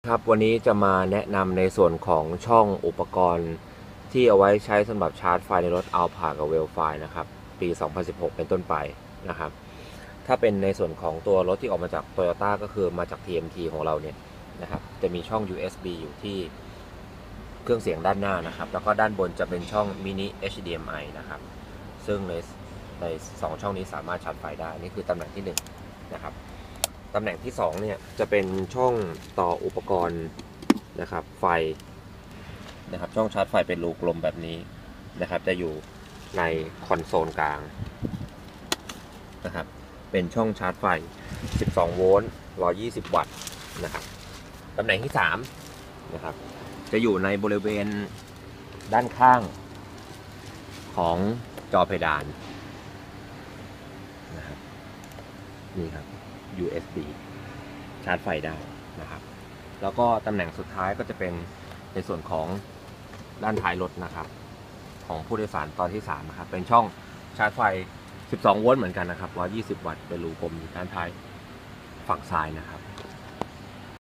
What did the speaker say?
ครับวันนี้จะมาแนะนำในส่วนของช่องอุปกรณ์ที่เอาไว้ใช้สำหรับชาร์จไฟในรถ Alphard กับ Wellfire นะครับปี 2016 เป็นต้นไปนะครับถ้าเป็นในส่วนของตัวรถที่ออกมาจาก Toyota ก็คือมาจาก TMT ของเราเนี่ยนะครับจะมีช่อง USB อยู่ที่เครื่องเสียงด้านหน้านะครับแล้วก็ด้านบนจะเป็นช่อง Mini HDMI นะครับซึ่งใน2ช่องนี้สามารถชาร์จไฟได้นี่คือตำแหน่งที่1นะครับตำแหน่งที่2เนี่ยจะเป็นช่องต่ออุปกรณ์นะครับไฟนะครับช่องชาร์จไฟเป็นรูกลมแบบนี้นะครับจะอยู่ในคอนโซลกลางนะครับเป็นช่องชาร์จไฟ12โวลต์120วัตต์นะครับตำแหน่งที่3นะครับจะอยู่ในบริเวณด้านข้างของจอเพดานนะครับนี่ครับ USB ชาร์จไฟได้นะครับแล้วก็ตำแหน่งสุดท้ายก็จะเป็นในส่วนของด้านท้ายรถนะครับของผู้โดยสารตอนที่3นะครับเป็นช่องชาร์จไฟ12โวลต์เหมือนกันนะครับ120วัตต์เป็นรูกลมอยู่ด้านท้ายฝั่งซ้ายนะครับ